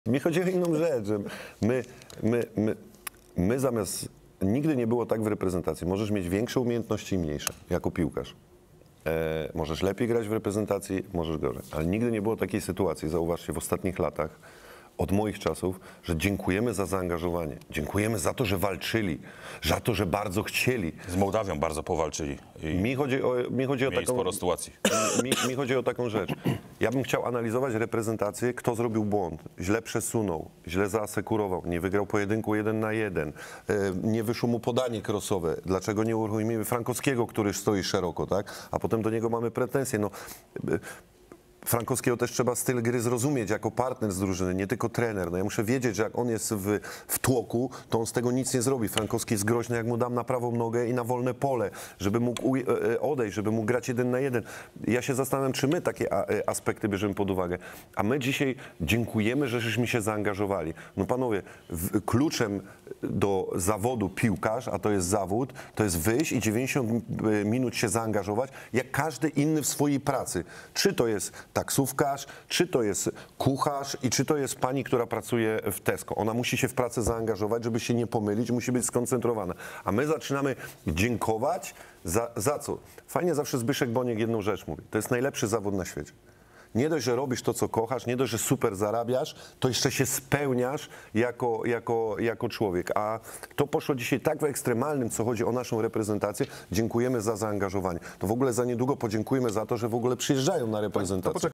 Mi chodzi o inną rzecz, że my zamiast... Nigdy nie było tak w reprezentacji. Możesz mieć większe umiejętności i mniejsze, jako piłkarz. Możesz lepiej grać w reprezentacji, możesz gorzej. Ale nigdy nie było takiej sytuacji, zauważcie, w ostatnich latach, od moich czasów, że dziękujemy za zaangażowanie. Dziękujemy za to, że walczyli, za to, że bardzo chcieli. Z Mołdawią bardzo powalczyli. Mi chodzi o taką... sporo sytuacji. Mi chodzi o taką rzecz. Ja bym chciał analizować reprezentację, kto zrobił błąd, źle przesunął, źle zaasekurował, nie wygrał pojedynku 1 na 1, nie wyszło mu podanie crossowe. Dlaczego nie uruchomimy Frankowskiego, który stoi szeroko, tak? A potem do niego mamy pretensje. No, Frankowskiego też trzeba styl gry zrozumieć jako partner z drużyny, nie tylko trener. No ja muszę wiedzieć, że jak on jest w tłoku, to on z tego nic nie zrobi. Frankowski jest groźny, jak mu dam na prawą nogę i na wolne pole, żeby mógł odejść, żeby mógł grać 1 na 1. Ja się zastanawiam, czy my takie aspekty bierzemy pod uwagę. A my dzisiaj dziękujemy, że żeśmy się zaangażowali. No panowie, kluczem do zawodu piłkarz, a to jest zawód, to jest wyjść i 90 minut się zaangażować, jak każdy inny w swojej pracy. Czy to jest taksówkarz, czy to jest kucharz i czy to jest pani, która pracuje w Tesco. Ona musi się w pracę zaangażować, żeby się nie pomylić, musi być skoncentrowana. A my zaczynamy dziękować za co? Fajnie zawsze Zbyszek Boniek jedną rzecz mówi. To jest najlepszy zawód na świecie. Nie dość, że robisz to, co kochasz, nie dość, że super zarabiasz, to jeszcze się spełniasz jako człowiek. A to poszło dzisiaj tak w ekstremalnym, co chodzi o naszą reprezentację. Dziękujemy za zaangażowanie. To w ogóle za niedługo podziękujemy za to, że w ogóle przyjeżdżają na reprezentację.